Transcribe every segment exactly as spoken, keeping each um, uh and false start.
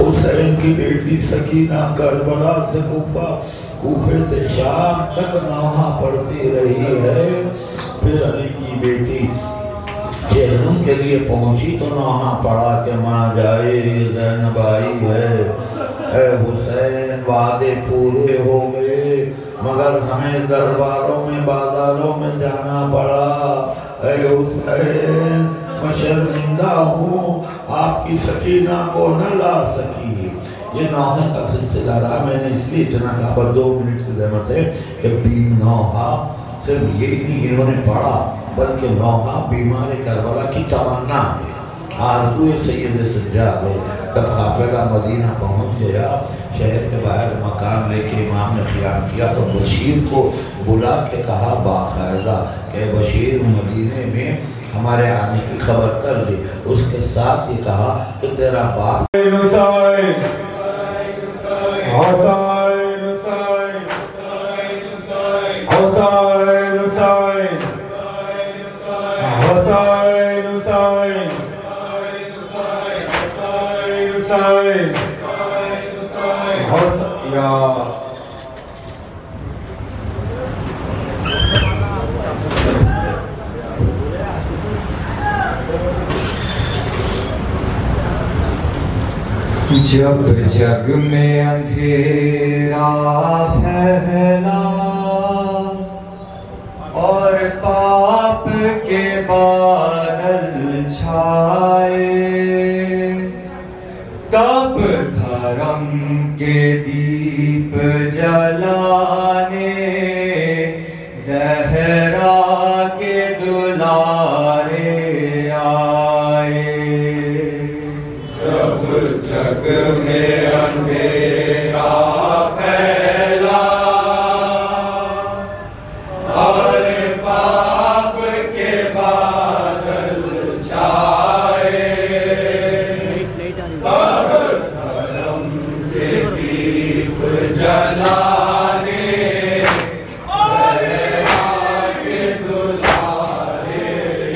हुसैन की बेटी सकीना करबला से कूफा, कूफे से शाम तक नौहा पढ़ती रही है। फिर अली की बेटी जहनुम के लिए पहुंची तो नौहा पढ़ा के माँ जाए ज़ैनब आई है। ए हुसैन वादे पूरे हो गए मगर हमें दरबारों में बाजारों में जाना पड़ा। ए हुसैन मैं शर्मिंदा हूँ आपकी सकीना को न ला सकी। ये नौहे का सिलसिला रहा। मैंने इसलिए इतना कहा पर दो मिनट की जहमत है कि बीम नौहा सिर्फ यही नहीं इन्होंने पढ़ा बल्कि नौहा बीमार करबला की तमन्ना है, आरज़ू सैयद सज्जाद है। तब काफिला मदीना पहुंच गया, शहर के बाहर मकान लेके इमाम ने क़ियाम किया तो बशीर को बुला के कहा बाकायदा कि बशीर मदीने में हमारे आने की खबर कर दी। उसके साथ ये कहा कि तेरा बाप जब जग में अंधेरा फैला और पाप के बादल छाए, तब धर्म के दीप जलाने ज़हरा के दुलारे आए। जब जग में अंधेरा फैला और पाप के बादल छाए, तब धर्म के दीप जलाने ज़हरा के दुलारे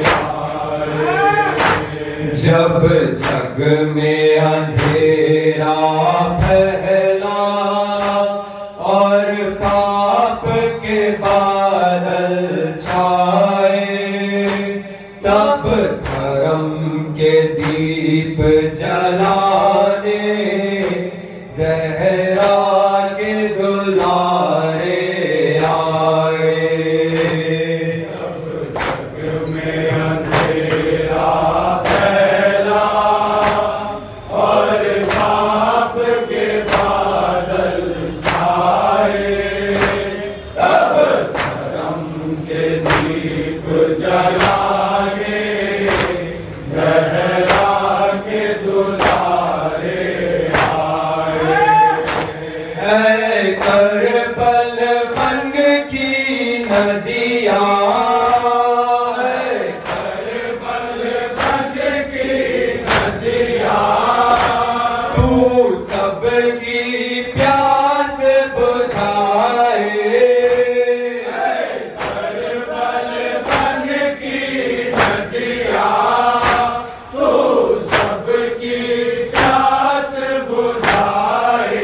आए। जब जग में अंधेरा फैला और पाप के बादल छाए, तब धर्म के दीप जलाने ज़हरा के दुलारे आए। जब जग में अंधेरा फैला और पाप के बादल छाए, तब धर्म के दीप जलाने ज़हरा के दुलारे आए। ऐ करबल बन की नदियाँ, ऐ करबल बन की नदियाँ, तू सबकी प्यास बुझाए। ऐ करबल बन की नदियाँ, तू सबकी प्यास बुझाए।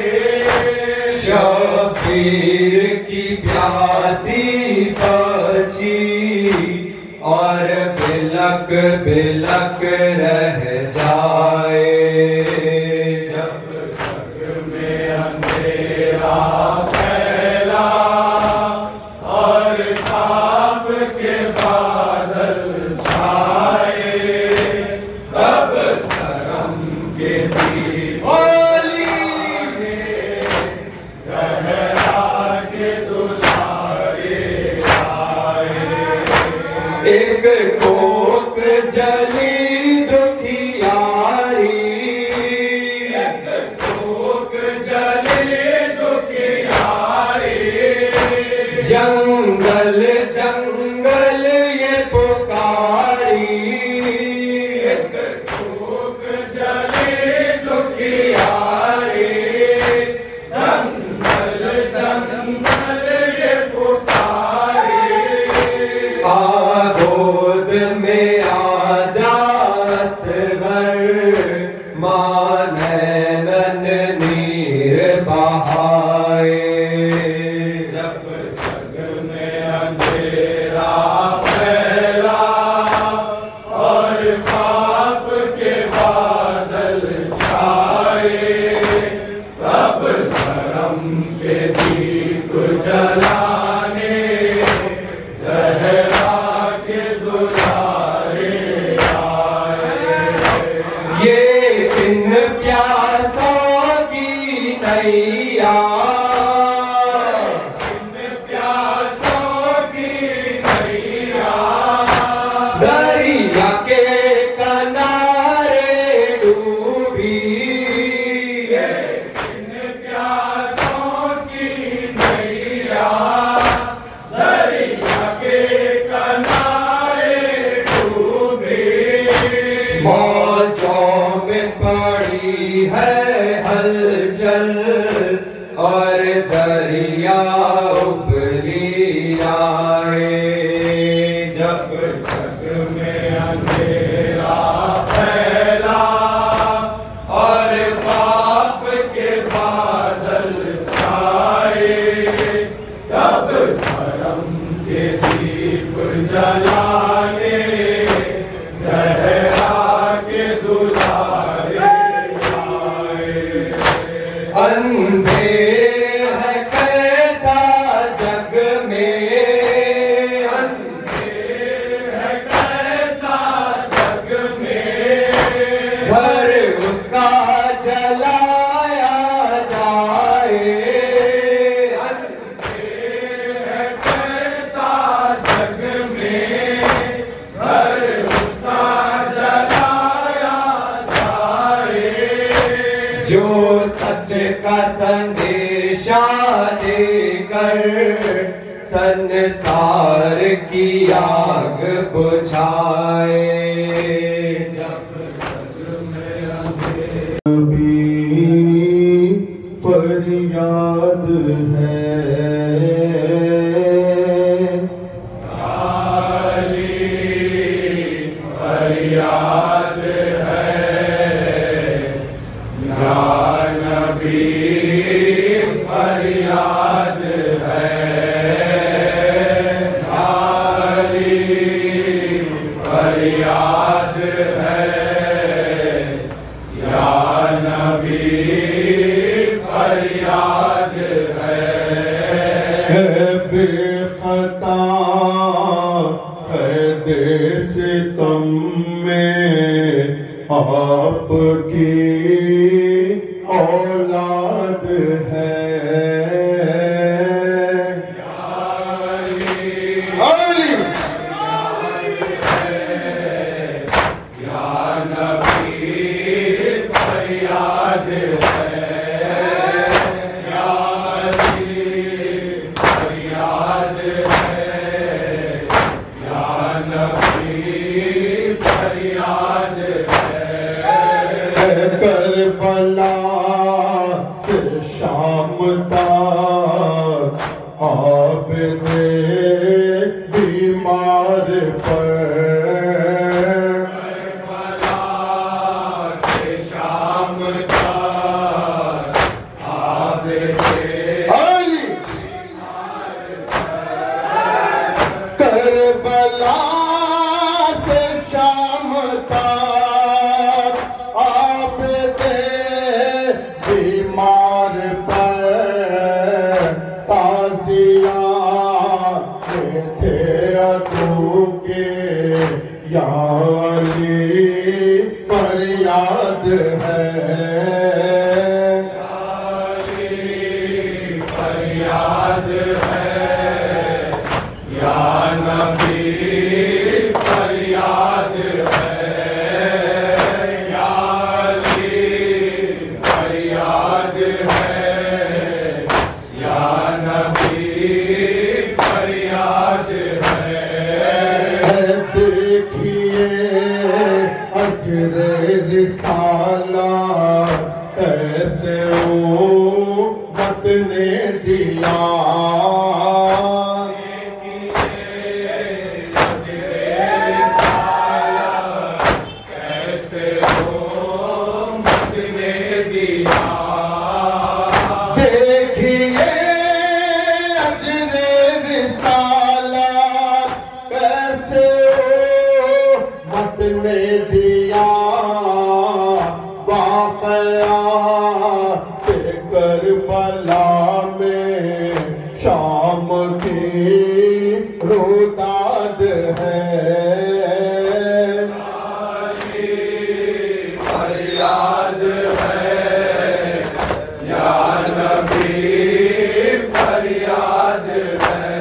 शबीर की प्यासी बची और बिलक बिलक रह जाए। जब जग में अंधेरा फैला और पाप के बादल छाए, तब धर्म के दीप ज़हरा के दुलारे आए। एक कोक जली दुखियारी, एक कोक जली दुखियारी, जंगल जंगल ये पुकारी। एक कोक जली दुखियारी, आए, तब धर्म के दीप जलाने ज़हरा के दुलारे आए। ये इन प्यासों की नैया, इन प्यासों की नैया, दरिया के किनारे डूबी। इन प्यासों की नैया, दरिया के किनारे डूबी। मौजों में पड़ी है हलचल और दरिया उबली आए। जब जग में अंधेरा फैला और पाप के बादल छाए, तब धर्म के दीप जलाने ज़हरा के दुलारे आए। अंधेर है कैसा जग में, अंधेर है कैसा जग में, घर उसका जलाया जाए। अंधेर है कैसा जग में, घर उसका जलाया जाए। जो सच का संदेशा देकर संसार की आग बुझाए। जब जग में अंधेरा फरियाद है, काली फरियाद है, या नबी फरियाद है, काली फरियाद है, या नबी फरियाद है। बेखता ख़ैदे सितम में आपकी औलाद है। अली या नबी फरियाद है, या अली फरियाद है, या नबी फरियाद है। करबला से शाम तक आबिदे बीमार पर, करबला से शाम तक आबिदे अली करबला से शाम तक आबिदे बीमार पर ताजिया में थे अदू के, या अली फरियाद है। फरियाद है, या नबी फरियाद है, या अली फरियाद है, या नबी फरियाद है। देखिए अजरे रिसाला कैसे उम्मत ने दिया, कैसे हो मत ने दिया। देखिए अजरे रिसाला कैसे उम्मत ने दिया, वाक़ई आके करबला में शाम की रोदाद है। फरियाद है या नबी फरियाद है,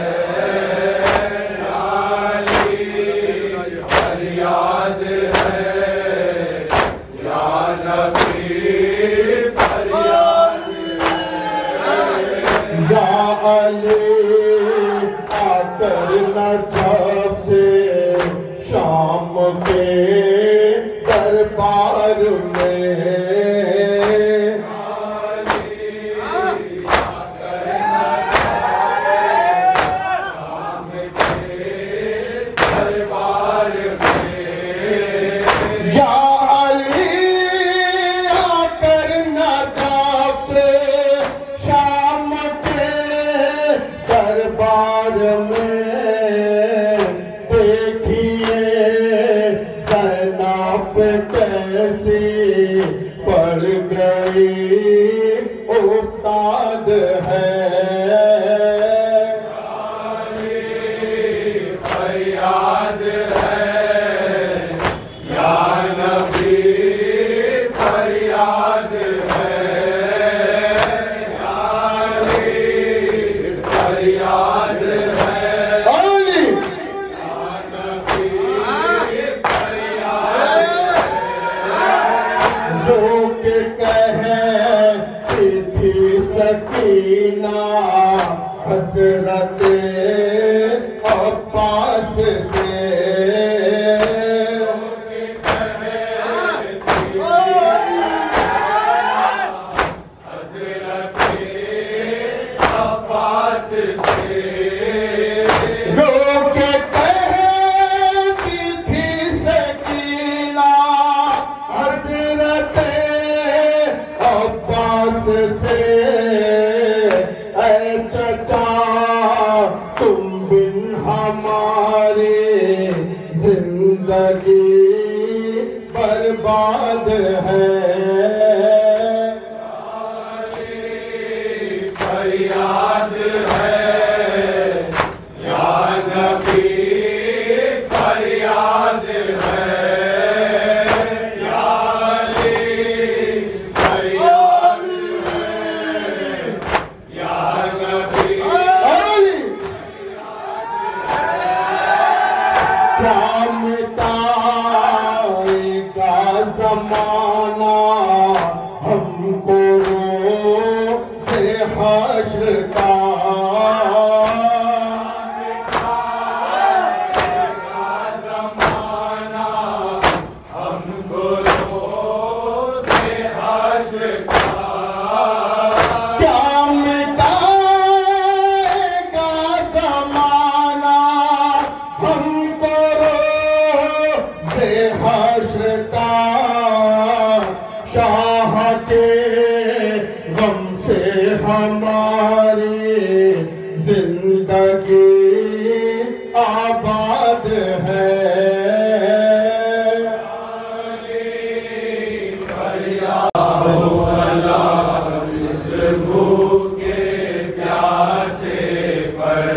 फरियाद है या नबी फरियाद है। या अली आकर नजफ से शाम के दरबार में कैसी पड़ गई उस्ताद है। फरियाद है या नबी फरियाद है, फरियाद है या नबी लोग कहती थी सकीना हजरत अब्बास से, हजरत अब्बास से लोग कहती थी सकीना हजरत अब्बास से, ऐ चचा तुम बिन हमारी जिंदगी बर्बाद है। फरियाद है या नबी फरियाद है, या अली फरियाद है या नबी क्या मिटाएगा ज़माना हमको रोज़े हश्र का। ज़माना हमको रोज़े हश्र का। क्या मिटाएगा ज़माना हमको रोज़े हश्र का। शाह के गम से हमारी जिंदगी आबाद है। इस भूखे प्यासे पर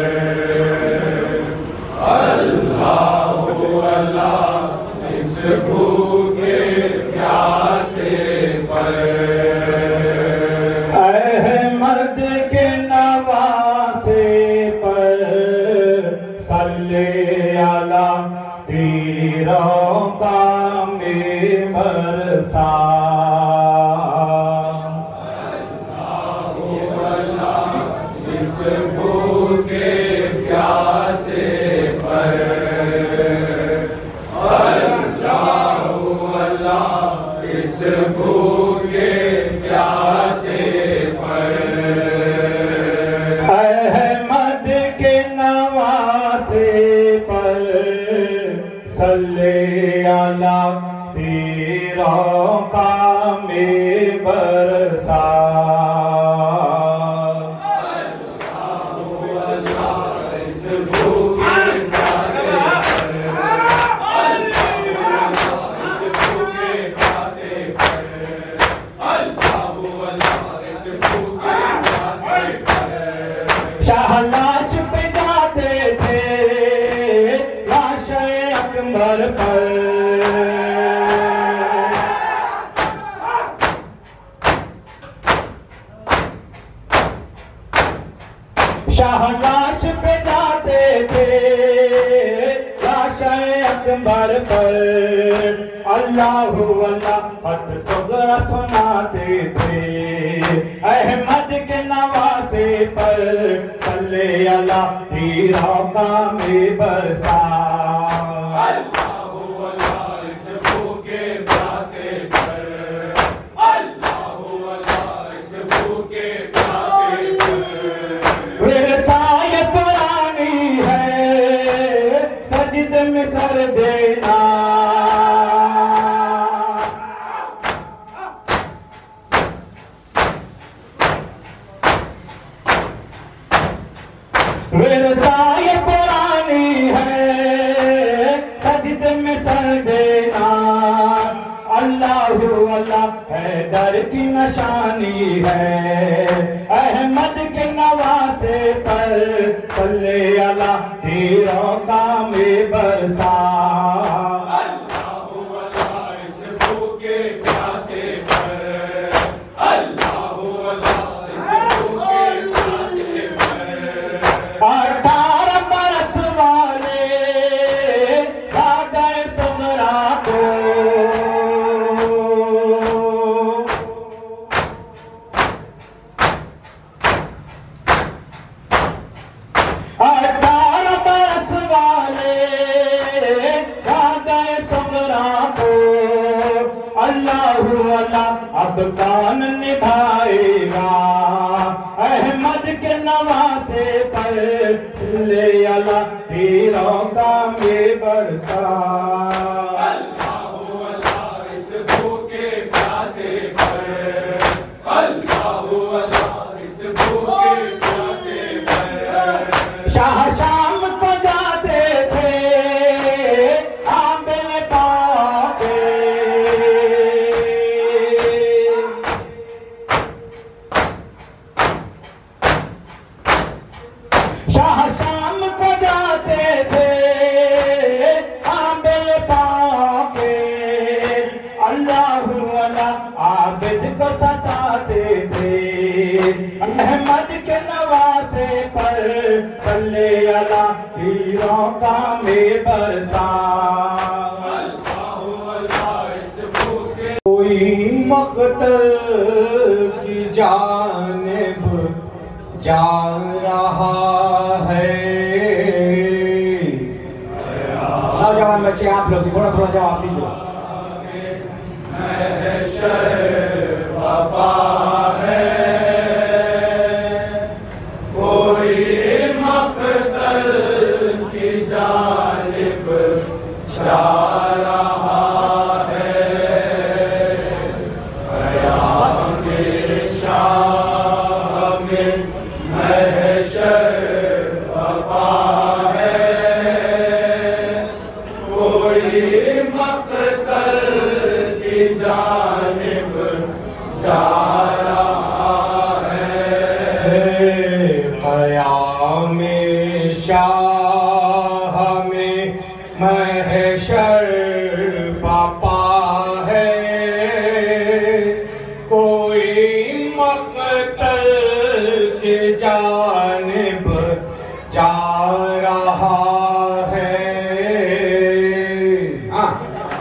अल्लाह अल्लाह, इस भूखे प्यासे पर अहमद के नवासे पर सल्ले अला तीरों का में बरसा। इस भूखे प्यासे पर अल्लाह अल्लाह, इस भूखे प्यासे पर अहमद के नवासे पर सल्ले अला तीरों का में बरसा। अल्लाह शाहनाश पे जाते थे लाशे अकबर पर, अल्लाहु अल्लाह खत सुगरा सुनाते थे। अहमद के नवासे पर सल्ले अला तेरा काम बरसा। अल्लाहु अल्लाह इस भूखे प्यासे पर, अल्लाहु अल्लाह इस भूखे प्यासे पर। विरसाए पुरानी है सजद में सर देना, विरसाए पुरानी है सजद में सर देना। अल्लाहु अल्लाह है दर की निशानी है, अहमद के नवासे पर सल्ले अला तेरा काम बरसा। अल्लाहु अल्लाह इस भूखे प्यासे पर, अल्लाहु अल्लाह इस भूखे प्यासे पर। अठारह बरस वाले राजा सुगरा को, अठारह बरस वाले राजा सुगरा को, अल्लाहु अल्लाह अब कौन निभाएगा अहमद के नवासे पर ले अला तेरा काम बरसा। अल्लाहु अल्लाह इस भूखे प्यासे पर, अल्लाहु अल्लाह इस भूखे प्यासे पर। शाह शाम को जाते थे आंबे पाके, शाह शाम को जाते थे आंबिल पाके। अल्लाहु अल्लाह आबिद को सताते थे, अहमद के नवासे पर सल्ले अला तीरों का में बरसा। अल्लाहु अल्लाह इस भूखे कोई मकतल की जानिब जा रहा है। नौजवान बच्चे आप लोग थोड़ा थोड़ा जवाब दीजिए। बाबा है कोई मकतल की जानिब जा रहा है। क़याम शाह में महशर बाबा है कोई मकतल की जानिब जा रहा है। क़याम शाह में महशर पापा है कोई मकतल की जानिब जा रहा है। हाँ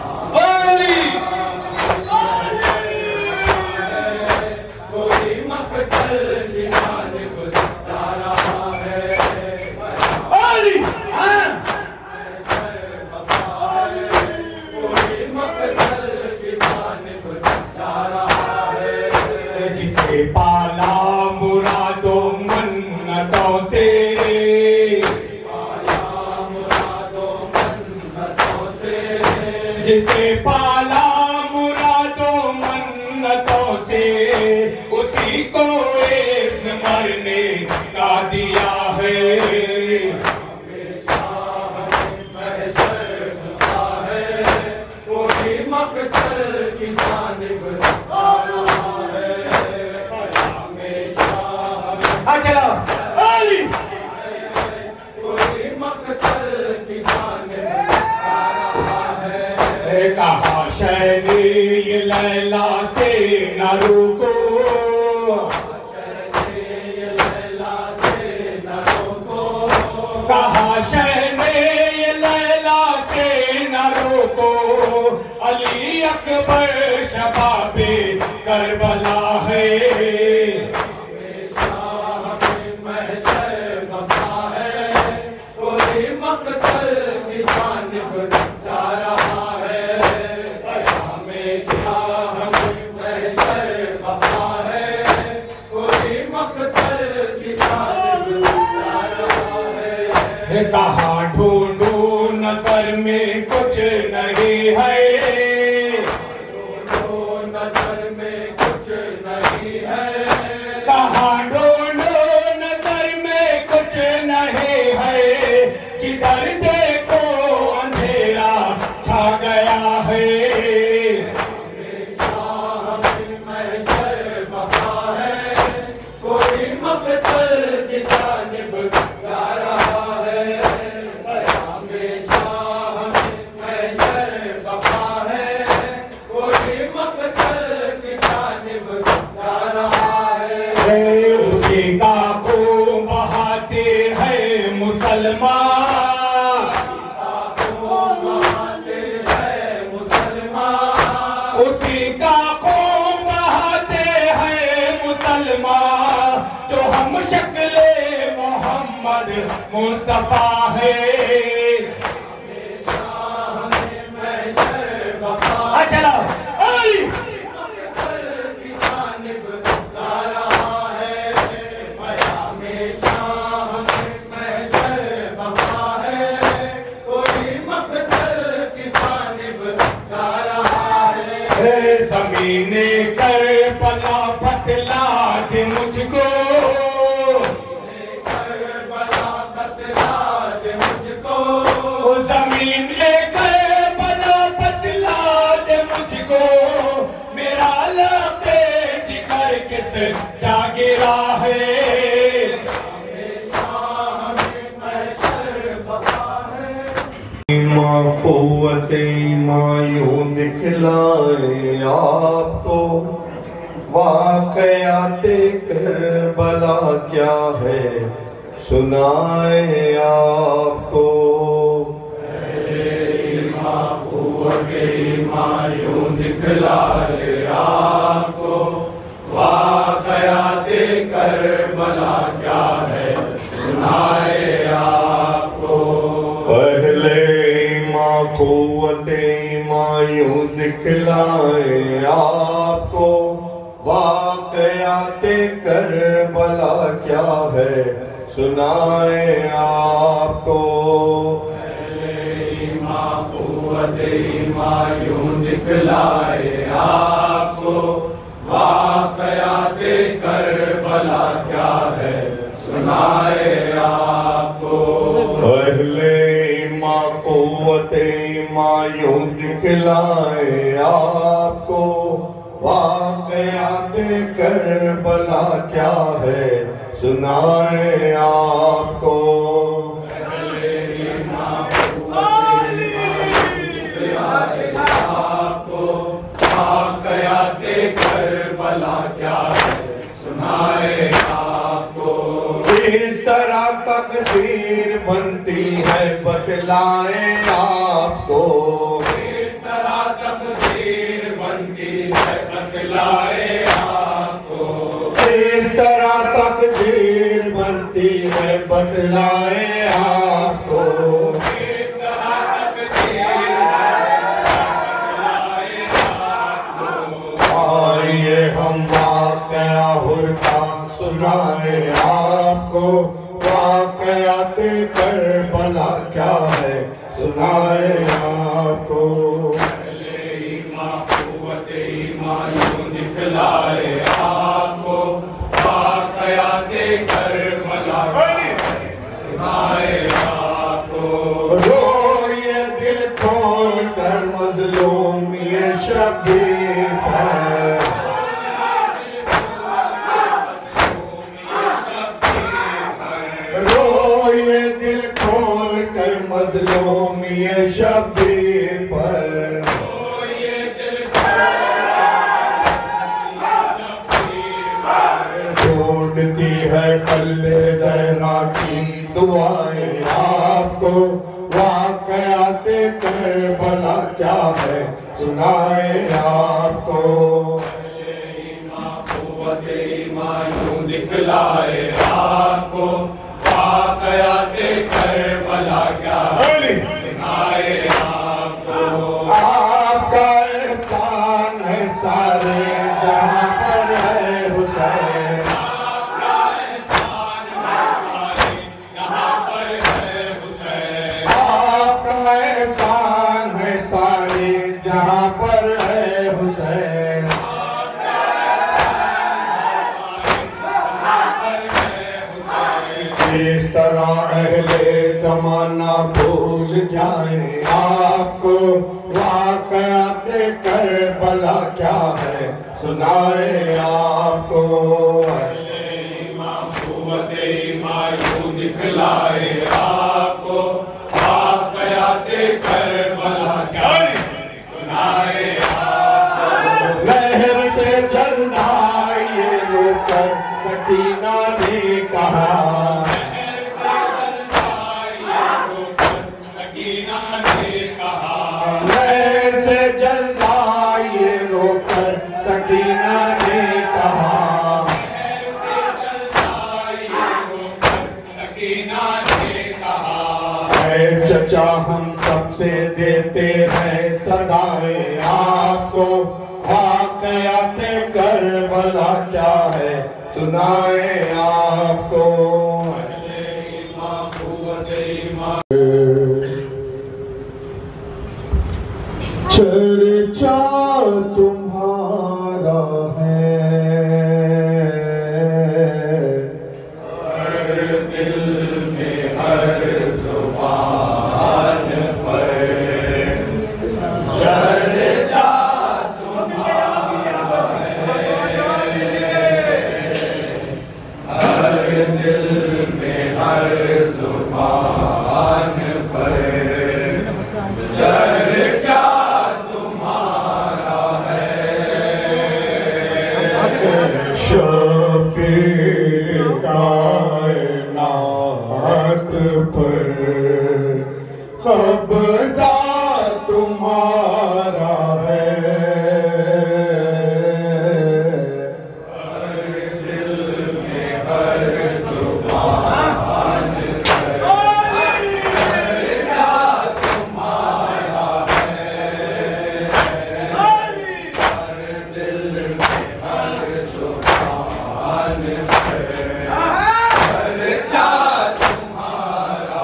कोई मकतल की जानिब जा रहा है। कोई मकतल की जानिब जा रहा है। जिसे पाला मुरादों मन्नतों से, पाला मुरादों मन्नतों से, जिसे पाला मुरादों मन्नतों से, उसी को इज़्न मरने का दिया है। कोई मकतल की जानिब आ रहा है। हाँ चलो कोई मकतल की जानिब आ रहा है। कहा शैली ये लैला से न रुको, ये लैला से न पर शबाबे करबला है। कहाँ ढूंढूं नजर में कुछ नहीं है, ढूंढूं नजर में कुछ नहीं है, कहाँ ढूंढूं नजर में कुछ नहीं है, जिधर देखो अंधेरा छा गया है। हमेशा हमें महशर वफा है, कोई मकतल की जानिब जा रहा है। उसी का खून बहाते हैं मुसलमान, बहाते हैं मुसलमान, उसी का खून बहाते हैं मुसलमान, जो हम शक्ले मोहम्मद मुस्तफा है। हमेशा हमें महशर वफा चला ज़मीने करबला बतला दे मुझको, करबला बतला दे मुझको, ज़मीने करबला बतला दे मुझको, मेरा लबे जिगर किस जा गिरा है। हमेशा हमें महशर वफा है। माँ क़ुव्वत यूं दिखलाए आपको, वाक़याते करबला क्या है सुनाए आपको। माँ क़ुव्वत यूं दिखलाए आपको, वाक़याते करबला क्या है सुनाए आपको। पहले क़ुव्वत यूं दिखलाए आपको, वाक़याते करबला क्या है सुनाए आपको। पहले माँ क़ुव्वत यूं दिखलाए आपको, वाक़याते करबला क्या है सुनाए आपको। पहले क़ुव्वत यूं दिखलाए आपको, वाक़याते करबला क्या है सुनाए आपको। वाक़याते करबला क्या है सुनाए आपको। इस तरह तकदीर बनती है बतलाए आपको, इस तरह तकदीर बनती है बतलाए आपको। इस तरह तकदीर बनती है बतलाए आपको। इस तरह तकदीर बतलाए आपको। आइए हम वाक़या हुर्का सुनाए आपको, वाक़याते करबला क्या है सुनाए आपको। पहले माँ क़ुव्वत यूं दिखलाए आपको, वाक़याते करबला सुनाए आपको। रोइए दिल खोल कर मज़लूम ये शबीर पर, रोइए दिल खोल कर मज़लूम ये शबीर पर। ढूंढती है कल्बे ज़हरा की दुआएं आपको, वाक़याते करबला क्या है सुनाए आपको। यूं दिखलाए आपको वाक़याते करबला क्या सुनाए आपको। आपका एहसान है सारे जहां पर है हुसैन। आपका एहसान है सारे जहां पर है हुसैन। आपका एहसान है सारे जहां पर है हुसैन। इस तरह अहले जमाना भूल जाए आपको वाक़याते करबला क्या है सुनाए आपको। यूं दिखलाए आपको वाक़याते करबला क्या सुनाए आपको। लहर से जल्द आइए रोकर सकीना ने कहा। लहर से जल्द आइए रोकर सकीना ने कहा। चचा हम तब से देते हैं सदाएं आपको वाक़याते करबला क्या है सुनाए आपको। चर्चा तुम्हारा है हर दिल में हर ज़ुबान पर चर्चा तुम्हारा है। हर दिल में हर ज़ुबान पर चर्चा शबीर कायनात पर कब्ज़ा तुम्हारा है। हर दिल में हर ज़ुबान पर चर्चा तुम्हारा है। हर दिल में हर ज़ुबान पर चर्चा तुम्हारा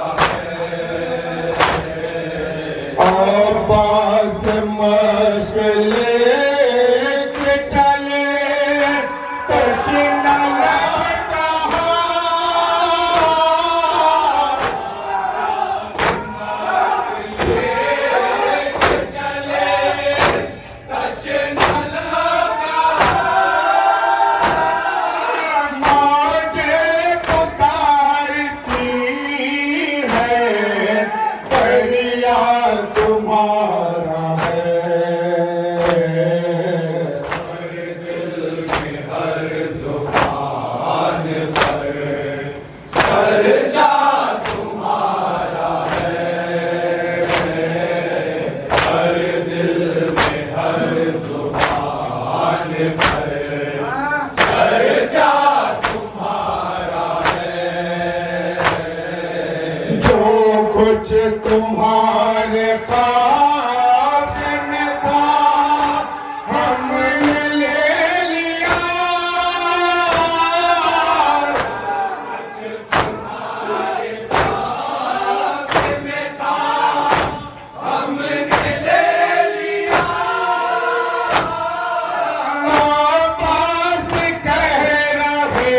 है। और पास मश्क लेके चले तशना लौटा। चले तशना लगा मुझे पुकारती है दरिया तुम्हारा है। हर दिल में हर ज़ुबान पर चर्चा तुम्हारा है। हर दिल में हर ज़ुबान पर चर्चा तुम्हारा है। जो कुछ तुम्हारे ख्वाब में था हमने ले लिया। में था हमने ले लिया। पास कह रहे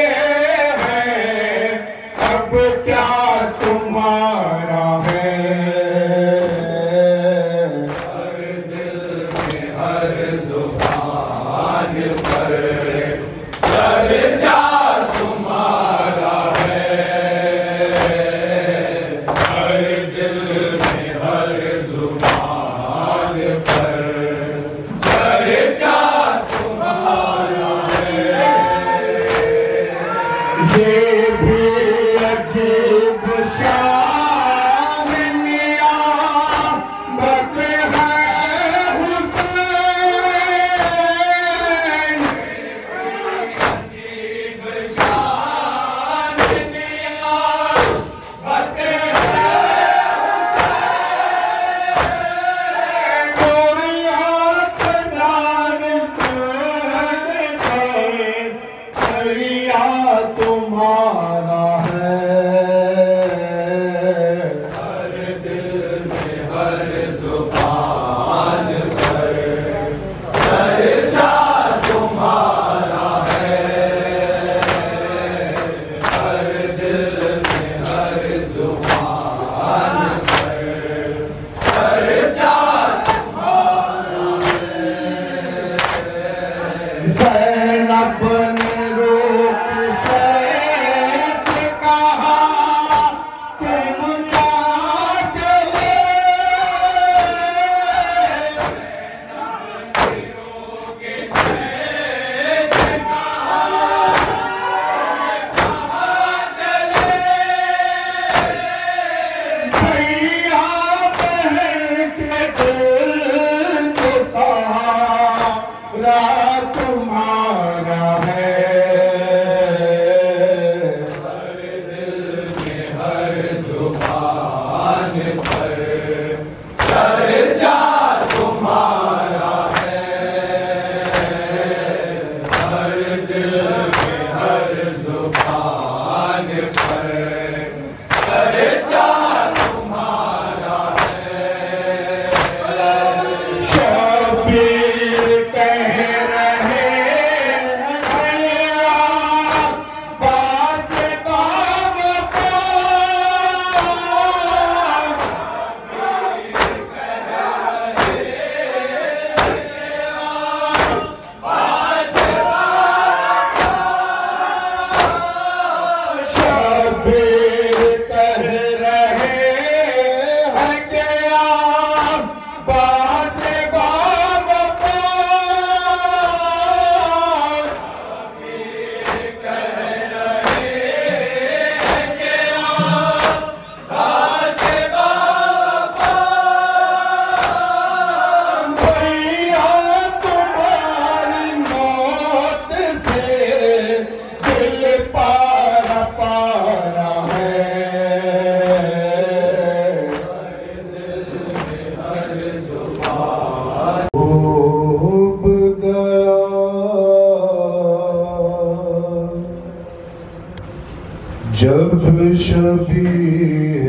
हैं अब क्या तुम्हारा है। हर दिल में हर ज़ुबान पर चर्चा तुम्हारा है। हर दिल में हर ज़ुबान पर चर्चा तुम्हारा है। ये भी अजीब शान नियामत है भैया तुम्हारा है। हर दिल में हर जुबान पर चर्चा तुम्हारा है। हर दिल में हर जुबान पर चर्चा तुम्हारा है। ज़ैनब ने रूप से कहा तुम क्या चले। भैया बहन के दिल को सहारा तुम्हारा है। हर दिल में हर जुबान पर चर्चा तुम्हारा है। हर दिल में हर जुबान पर चर्चा तुम्हारा है। शबीर कह रहे भैया बात बाबा शबीर कह रहे हैं क्या बात बाबा भैया तुम्हारी मौत से दिल पारा पारा है। डूब गया जब शबीह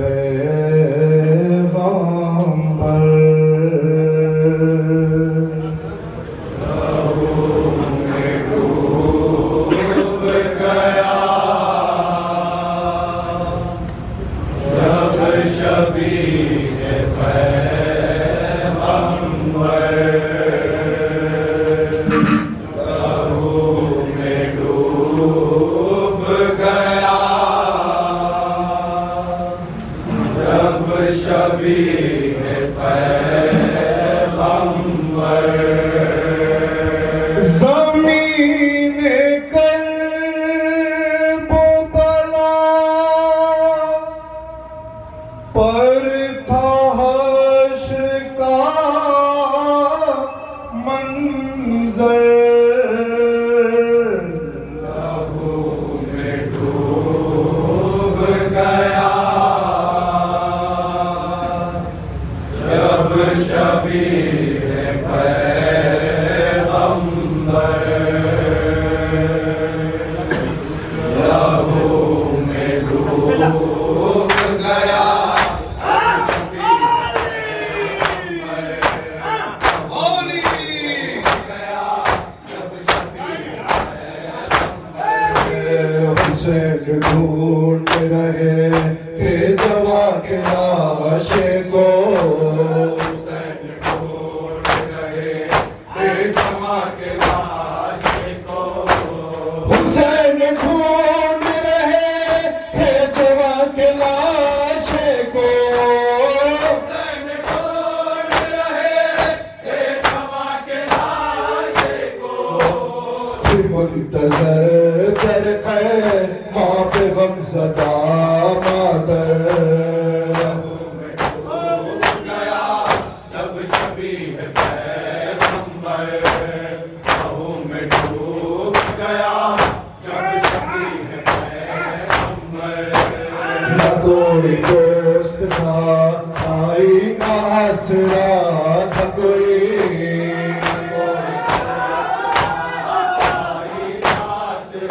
पैगंबर जब शबीह पैगंबर लहू में डूब गया। जब शबीह पैगंबर ज़मीन कर्बला पर था हश्र का मंज़र। लहू में डूब गया। जब शबीह पैगंबर लहू में डूब गया। हुसैन ढूंढ रहे थे जवा के लाशे को। हुसैन ढूंढ रहे थे जवा के लाशे को। हुसैन ढूंढ रहे थे जवा के लाशे को। हुसैन ढूंढ रहे थे जवा के लाशे को। मुंतज़र दर माँ पे गम सदा मातर। डूब गया जब शबीह पैगंबर लहू में डूब गया। जब शबीह पैगंबर न कोई दोस्त था आई ना आसरा था कोई। आई आसरा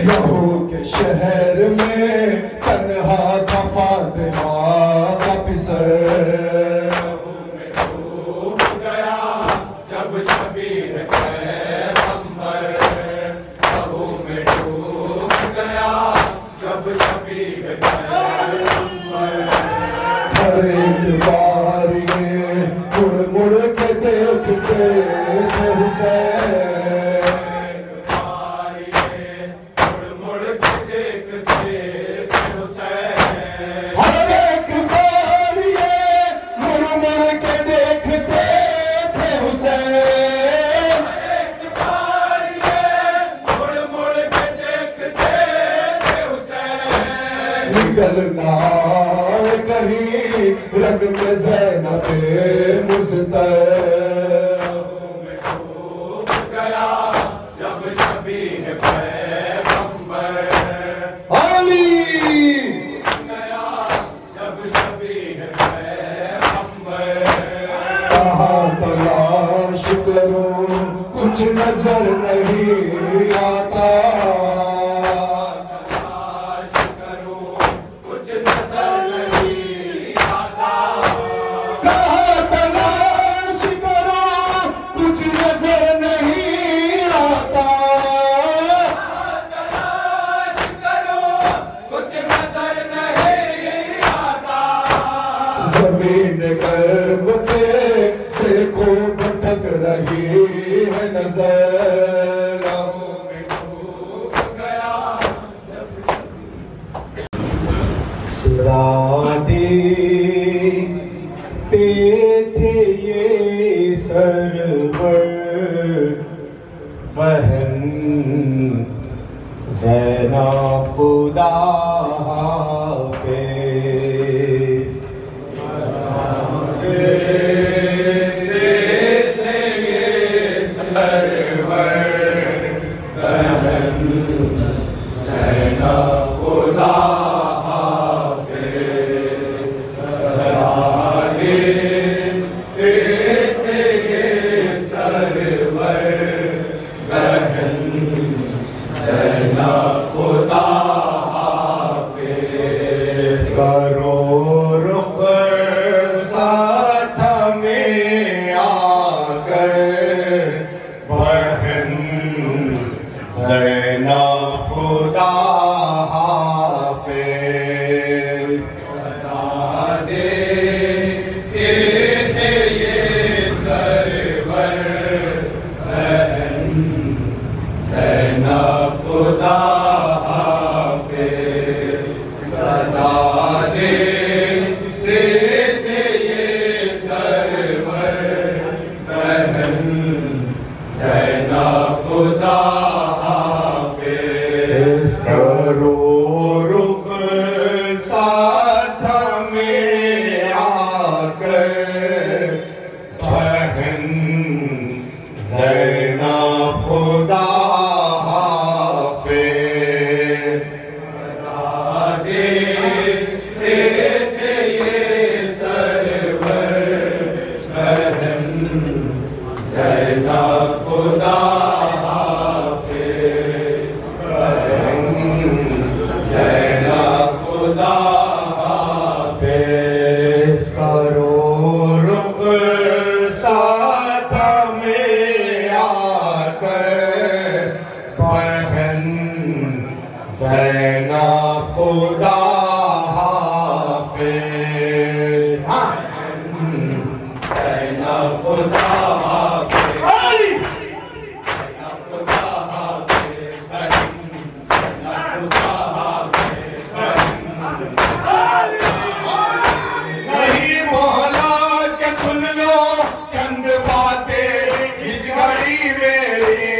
लहू के शहर में तन्हा था फातिमा का पिसर। लहू में डूब गया जब शबीह पैगंबर, लहू में डूब गया जब शबीह पैगंबर। हर एक बार ये मुड़ मुड़ के देखते थे हुसैन, निकलना कहीं रंग में ज़ैनब मुज़्तफ़ा। में डूब गया जब शबीह पैगंबर, अली गया जब शबीह पैगंबर। कहाँ तलाश करूं कुछ नजर नहीं आता, ज़मीन गर्म पे देखो भटक रही है नजर। में डूब गया सदा देते थे ये सरवर बहन ज़ैनब खुदा हाफ़िज़।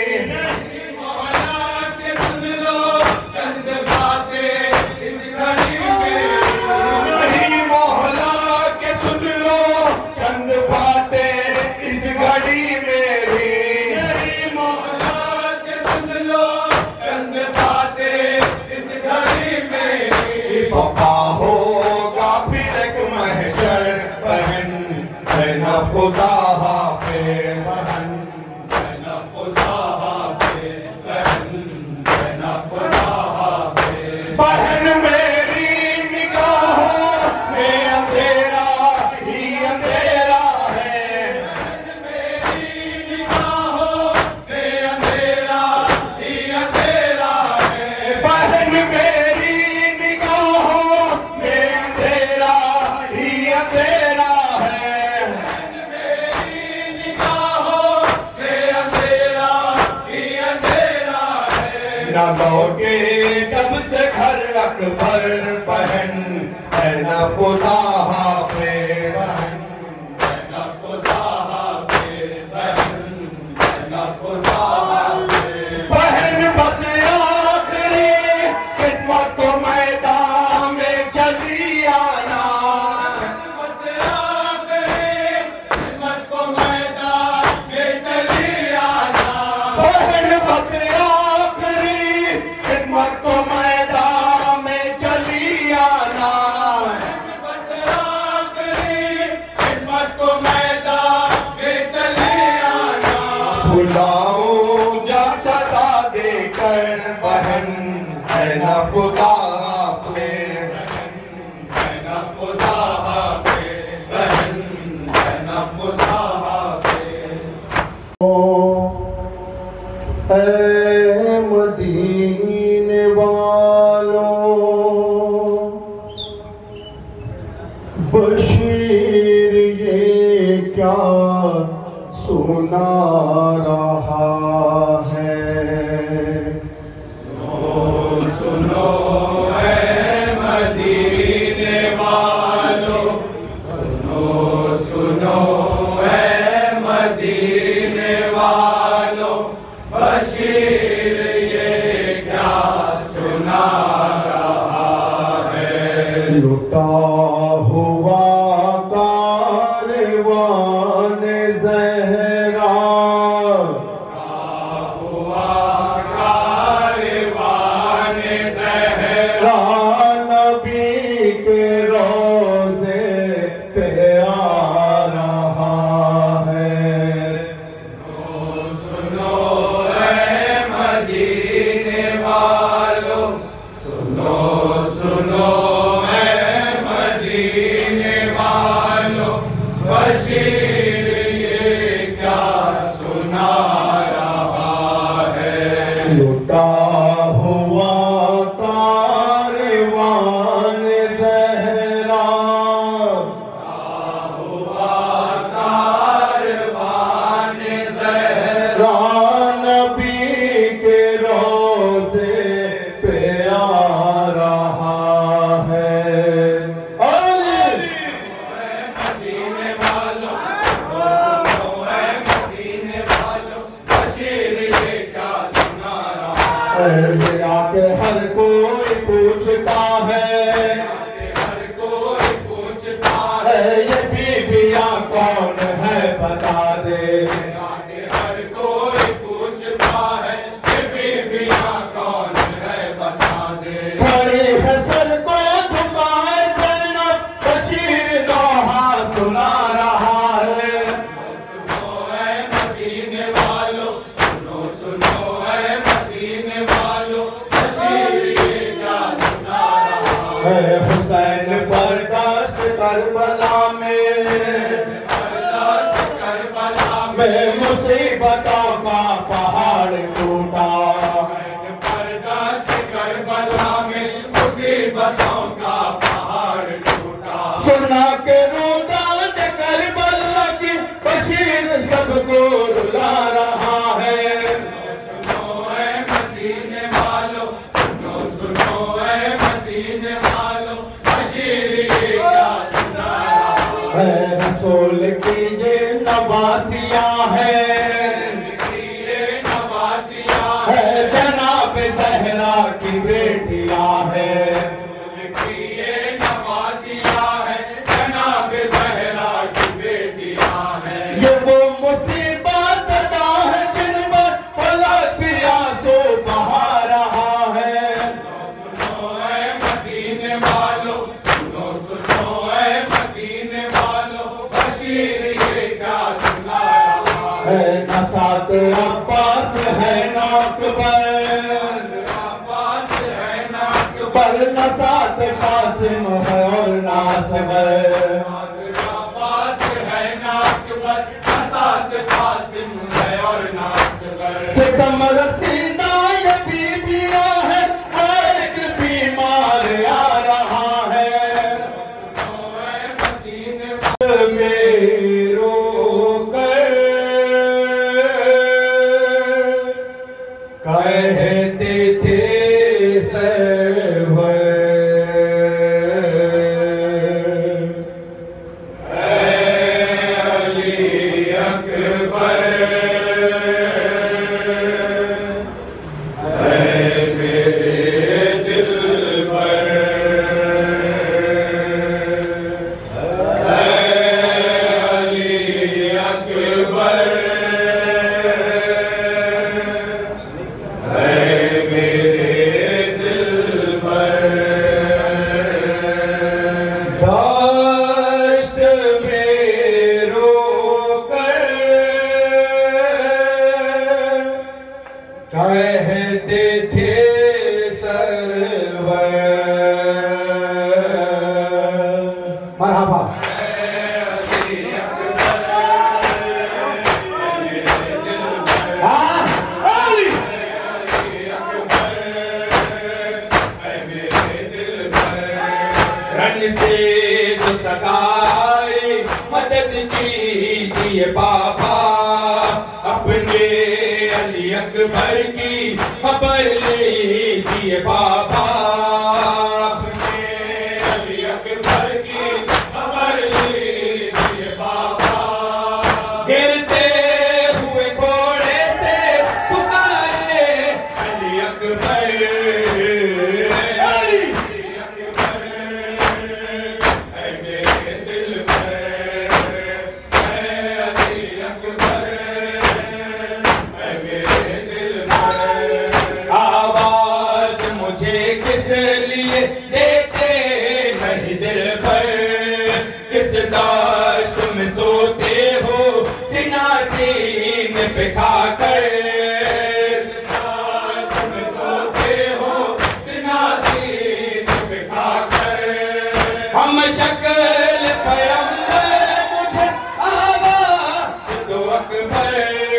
चंद बातें इस घड़ी न लौटे जब से घर अकबर बहन है न खुदा हाफिज बहन है न खुदा हाफिज बहन है न खुदा हाफिज बहन बस आखिरी खिदमत को मैदान में चली आना बस आखिरी खिदमत को मैदान में चली आना बहन बस आखिरी खिदमत को मैदान में चली आना बस आखिरी खिदमत को मैदान में चली आना बुलाओ जब सदा देकर बहन है न खुदा हाफिज है न खुदा हाफिज बहन है न खुदा हाफिज ऐ मदीने वालों बशीर ये क्या सुना रहा है सुनो ऐ मदीने वालों सुनो सुनो ऐ मदीने वालों बशीर ये क्या सुना रहा है लुटा हुआ कारवान ज़हरा हुआ कारवान ज़हरा नबी के रोज़े पे आ रहा है सुनो ऐ मदीने वालों सुनो सुनो ऐ मदीने वालों बशीर ये क्या सुना रहा है लुटा हुआ कारवान ज़हरा हुआ कारवान ज़हरा नबी के रोज़े पे आ रहा है मदीने वालों सुनो ऐ मदीने वालों बशीर ये क्या सुना रहा के हर कोई पूछता है हर कोई पूछता है है ये बीबियां कौन है बता दे आगे हर कोई पूछता है कि बीबियां कौन है बता दे खड़ी है सर को झुकाए जैनब बशीर दोहा सुना रहा है सुनो ऐ मदीने वालों सुनो सुनो ऐ मदीने वालों बशीर ये क्या सुना रहा है हुसैन बर्दाश्त करबला में बर्दाश्त करबला में में मुसीबतों का पहाड़ टूटा बर्दाश्त करबला में मुसीबतों का पहाड़ टूटा सुना के रोता करबला की बशीर सबको रुला रहा है सुनो ऐ मदीने वालों सुनो सुनो ऐ मदीने वालों बशीर ये क्या सुना रहा है रसूल की ये नवासियां हैं ये नवासियां है जनाब ज़हरा की बेटियां हैं ये नवासियां है जनाब ज़हरा की बेटियां हैं ये वो मुसीबत सदा है जिन पर फलक भी आंसू बहा रहा है सुनो ऐ मदीने वालों सुनो सुनो ऐ मदीने वालों बशीर ये क्या सुना रहा है है न साथ अब्बास है न अकबर अब्बास है ना पर न साथ कासिम है और नास है अब्बास है ना अकबर साथ कासिम है और नासगर सितम रसीदा ये बीबियां है एक बीमार आ रहा है मेरो कर कहते थे सरवर कहते थे सरवर मरहबा रन से जो सगाई मदद कीजिए बाबा अपने अली अकबर की खबर लीजिए बाबा अपने अली अकबर की खबर लीजिए बाबा गिरते हुए घोड़े से पुकारे अली अकबर अली अकबर है मेरे दिल पर अली अकबर आवाज मुझे किस लिए देते नहीं दिल पर किस दाश्त में सोते हो सीना सीने पे खाकर दाश्त में सोते हो सीना सीने पे खाकर हम शक्ल पैगंबर मुझे आवाज दो अकबर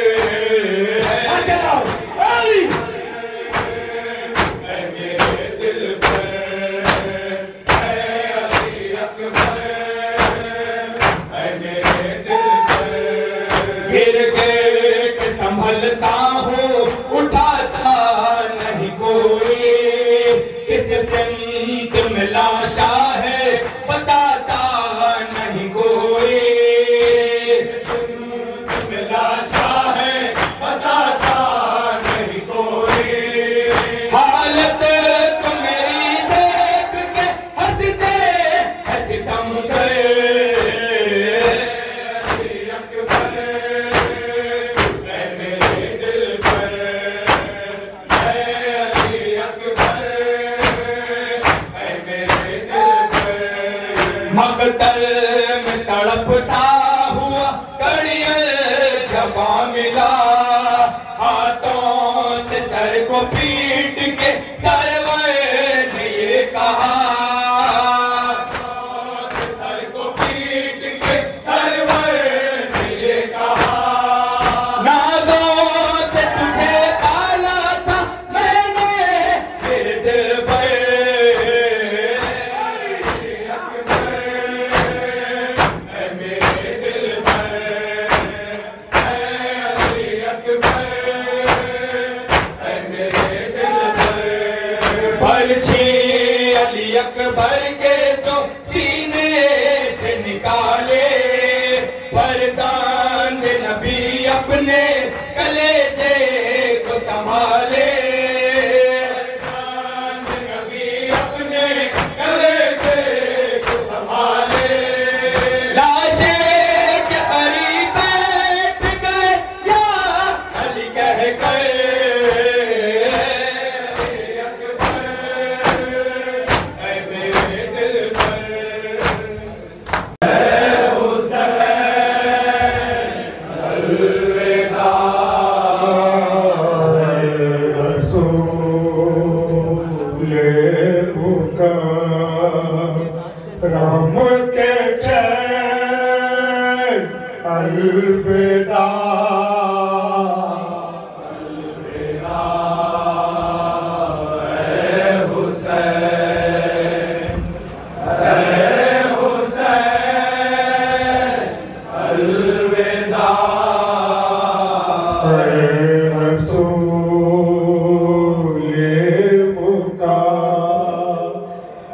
गिर गिर के संभलता हूँ उठाता नहीं कोई किस सिमत में लाशा है बताता नहीं कोई सिमत में लाशा है बताता नहीं कोई हालत तो मेरी देख के हंसते हंस थम गए मकतल में तड़पता हुआ कड़ियल जवा मिला हाथों से सर को पीट के सरवर ने ये कहा हाथों से सर को पीट के सरवर ने ये कहा नाज़ों से तुझे पाला था मैंने मेरे दिल पर अली अकबर के जो सीने से निकाले फरजांद नबी अपने कलेजे को संभाले फरजांद नबी अपने कलेजे को संभाले लाशे के करीब बैठ गए या अली कह गए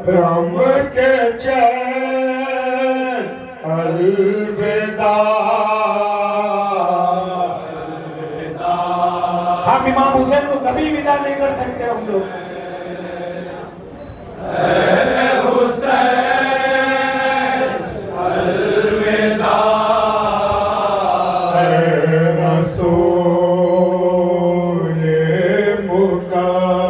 रम के चैन अलविदा। हम इमाम हुसैन को कभी विदा नहीं कर सकते हम लोग। हुसैन अलविदा रसूल मुका